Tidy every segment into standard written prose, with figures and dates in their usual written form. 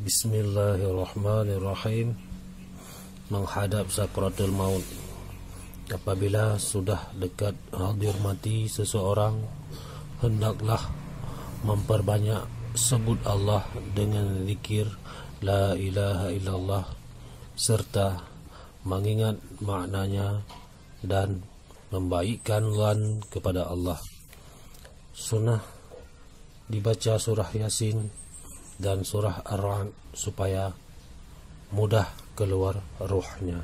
Bismillahirrahmanirrahim. Menghadap sakratul maut. Apabila sudah dekat hadir mati seseorang, hendaklah memperbanyak sebut Allah dengan zikir la ilaha illallah serta mengingat maknanya dan membaikkan zan kepada Allah. Sunnah dibaca surah Yasin dan surah Ar-Ra'd supaya mudah keluar ruhnya.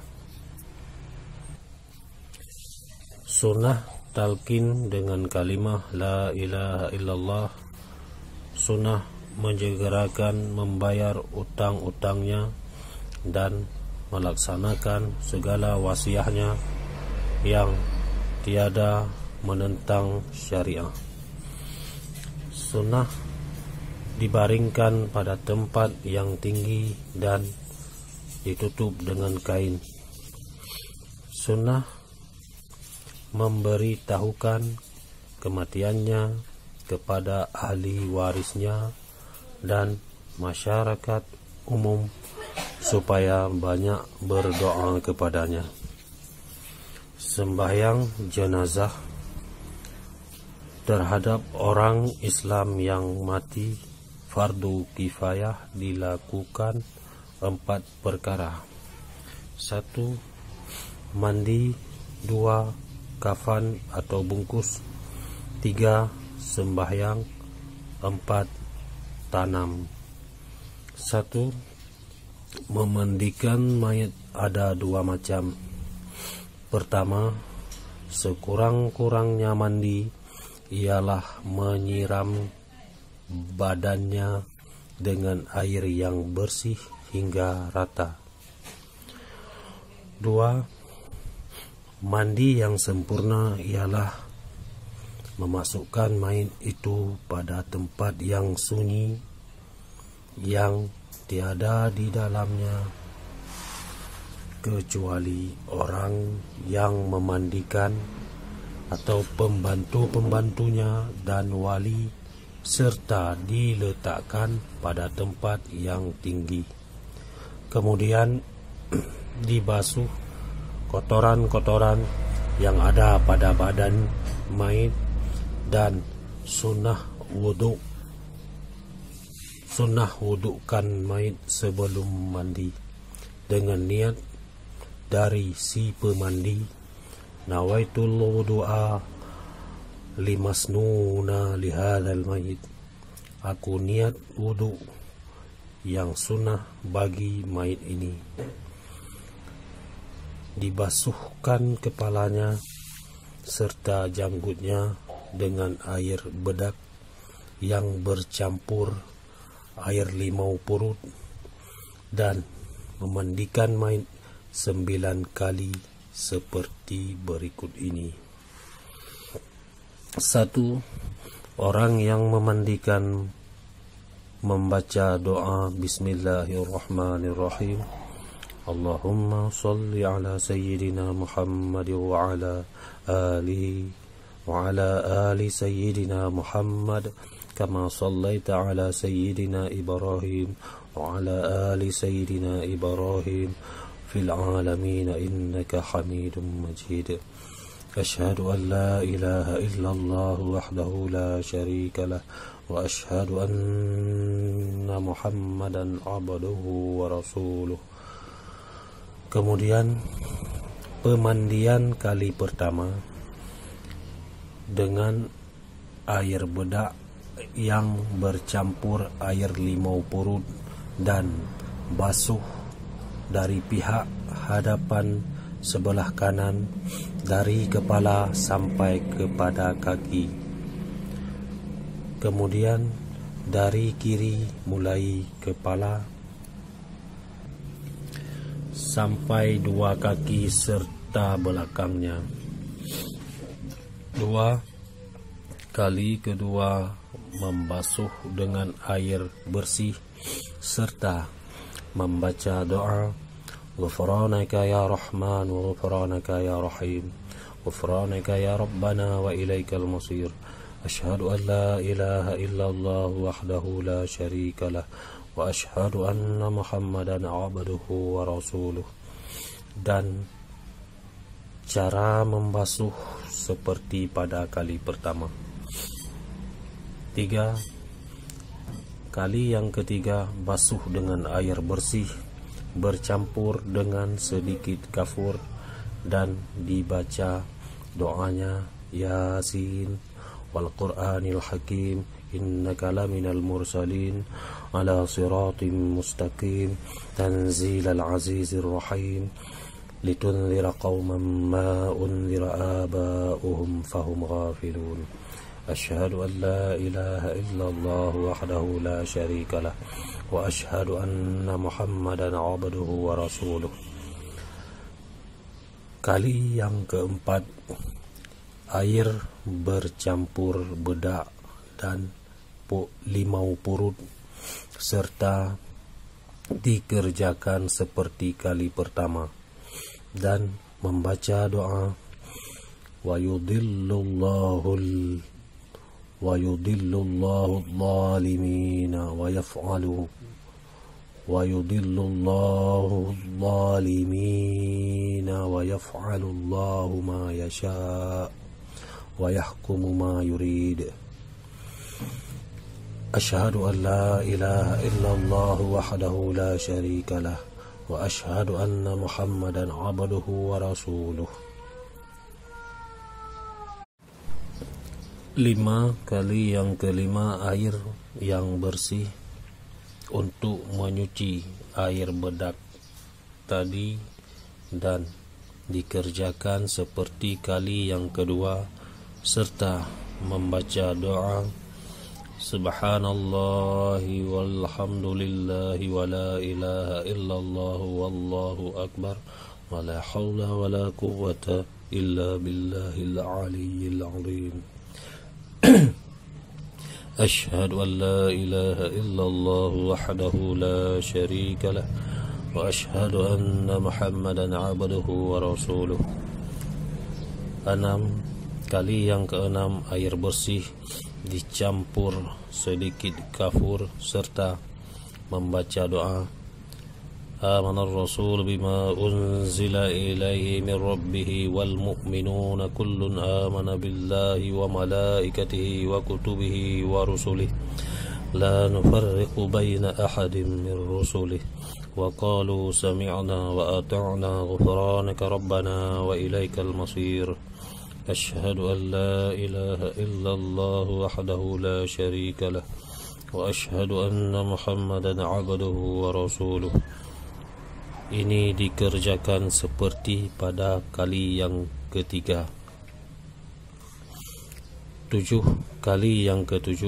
Sunnah talqin dengan kalimah la ilaha illallah. Sunnah menyegerakan membayar utang-utangnya dan melaksanakan segala wasiatnya yang tiada menentang syariah. Sunnah dibaringkan pada tempat yang tinggi dan ditutup dengan kain. Sunnah memberitahukan kematiannya kepada ahli warisnya dan masyarakat umum supaya banyak berdoa kepadanya. Sembahyang jenazah terhadap orang Islam yang mati fardu kifayah dilakukan 4 perkara. 1. Mandi. 2. Kafan atau bungkus. 3. Sembahyang. 4. Tanam. 1. Memandikan mayat ada 2 macam. Pertama, sekurang-kurangnya mandi ialah menyiram badannya dengan air yang bersih hingga rata. 2. Mandi yang sempurna ialah memasukkan mayat itu pada tempat yang sunyi yang tiada di dalamnya kecuali orang yang memandikan atau pembantu-pembantunya dan wali, serta diletakkan pada tempat yang tinggi. Kemudian dibasuh kotoran-kotoran yang ada pada badan mayit dan sunnah wudukan mayit sebelum mandi dengan niat dari si pemandi, nawaitul wudu'a limasnuna lihadzal mayit. Aku niat wudu yang sunnah bagi mayit ini. Dibasuhkan kepalanya serta janggutnya dengan air bedak yang bercampur air limau purut dan memandikan mayit 9 kali seperti berikut ini. 1. Orang yang memandikan membaca doa Bismillahirrahmanirrahim. Allahumma salli ala sayyidina Muhammad wa ala ali sayyidina Muhammad kama sallaita ala sayyidina Ibrahim wa ala ali sayyidina Ibrahim fil alamin innaka Hamidum Majid. أشهد أن لا إله إلا الله وحده لا شريك له وأشهد أن محمدا عبده ورسوله. Kemudian pemandian kali pertama dengan air bedak yang bercampur air limau purut dan basuh dari pihak hadapan sebelah kanan dari kepala sampai kepada kaki. Kemudian dari kiri mulai kepala sampai 2 kaki serta belakangnya. 2 kali kedua membasuh dengan air bersih serta membaca doa Ghufranaka ya Rahman wa ghufranaka ya Rahim, ghufranaka ya Rabbana wa ilaikal masir. Asyhadu an la ilaha illallah wahdahu la syarika lah wa asyhadu anna Muhammadan abduhu wa rasuluh. Dan cara membasuh seperti pada kali pertama. 3. Kali yang ketiga, basuh dengan air bersih bercampur dengan sedikit kafur dan dibaca doanya Yasin wal Qur'anil Hakim innaka laminal mursalin ala siratim mustaqim tanzilal azizir rahim litunzira qauman ma unzira aba'uhum fahum ghafilun. Asyhadu an la ilaha illallah wahdahu la syarika lah wa asyhadu anna Muhammadan abduhu wa rasuluh. Kali yang keempat, air bercampur bedak dan limau purut serta dikerjakan seperti kali pertama dan membaca doa wa yudillullahu zalimina wa yaf'alu Allahu ma yasha wa yahkumu ma yurid. Asyhadu an la ilaha illallah wahdahu la syarika lah wa asyhadu anna Muhammadan abduhu wa rasuluh. 5. Kali yang kelima, air yang bersih untuk menyuci air bedak tadi dan dikerjakan seperti kali yang kedua serta membaca doa Subhanallahi walhamdulillahi wa la ilaha illallah wallahu akbar wa la hawla wa la quwwata illa billahil aliyyil azim. Asyhadu an la ilaha illallah wahdahu la syarika lah wa asyhadu anna Muhammadan abduhu wa rasuluh. 6. Kali yang keenam, air bersih dicampur sedikit kafur serta membaca doa Amanar Rasul bima unzila ilaihi min rabbih wal mu'minuna kullun amana billahi wa malaikatihi wa kutubihi wa rusulihi la nufarriqu baina ahadin min rusulihi wa qalu sami'na wa ata'na ghufranaka rabbana wa ilaikal masir. Asyhadu an la ilaha illallah wahdahu la syarika lah wa asyhadu anna Muhammadan abduhu wa rasuluh. Ini dikerjakan seperti pada kali yang ketiga. 7. Kali yang ketujuh,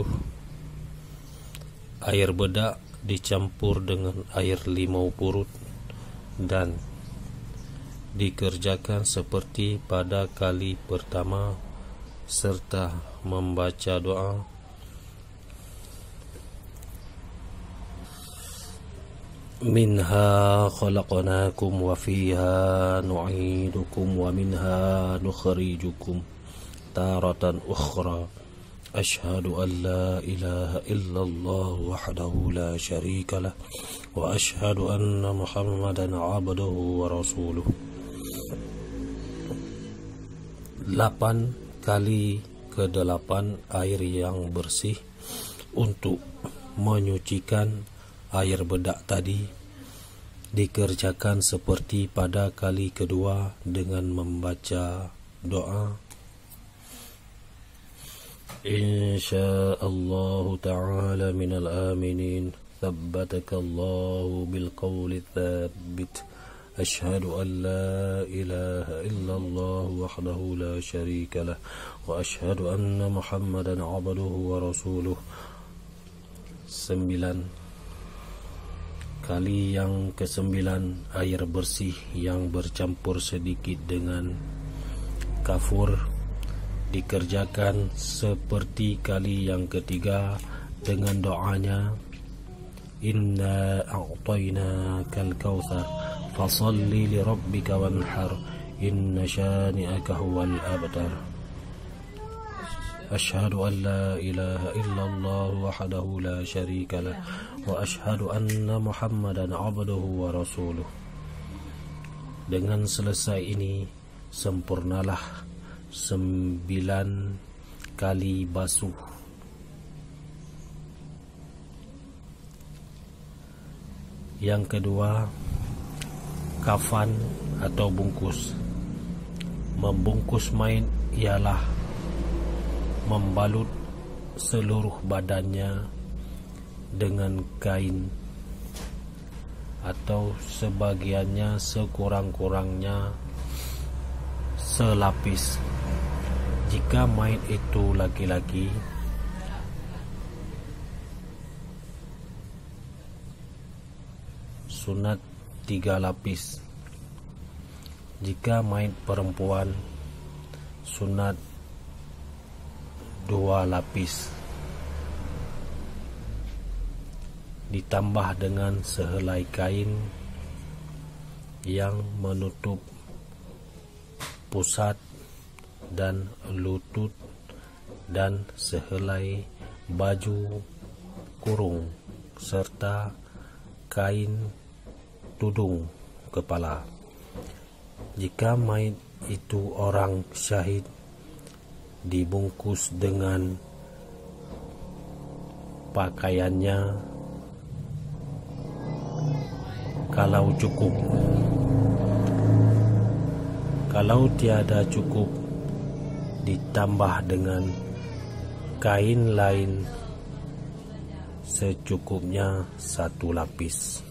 air bedak dicampur dengan air limau purut dan dikerjakan seperti pada kali pertama serta membaca doa Minha khalaqnakum wa fiha nu'idukum wa minha nukhrijukum taratan ukhra. Asyhadu an la ilaha illallah wahdahu la syarika lah wa asyhadu anna Muhammadan abduhu wa rasuluh. 8. Kali ke-8, air yang bersih untuk menyucikan air bedak tadi dikerjakan seperti pada kali kedua dengan membaca doa Insyaallah ta'ala minal aminin thabbatakallahu bil qawli thabbit. Asyhadu an la ilaha illallah wahdahu la syarika lah wa asyhadu anna Muhammadan abduhu wa rasuluh. 9. Kali yang ke-9, air bersih yang bercampur sedikit dengan kafur dikerjakan seperti kali yang ketiga dengan doanya Inna a'tainakal kautsar fasalli li rabbika wanhar inna syani'aka huwal abtar. Asyhadu an la ilaha illallah wahdahu la syarika lah, wa asyhadu anna Muhammadan abduhu wa rasuluh. Dengan selesai ini, sempurnalah 9 kali basuh. Yang kedua, kafan atau bungkus. Membungkus mayit ialah membalut seluruh badannya dengan kain atau sebagiannya sekurang-kurangnya selapis. Jika mayit itu laki-laki, sunat 3 lapis. Jika mayit perempuan, sunat 2 lapis, ditambah dengan sehelai kain yang menutup pusat dan lutut dan sehelai baju kurung serta kain tudung kepala. Jika mayit itu orang syahid, dibungkus dengan pakaiannya kalau cukup. Kalau tiada cukup, ditambah dengan kain lain secukupnya 1 lapis.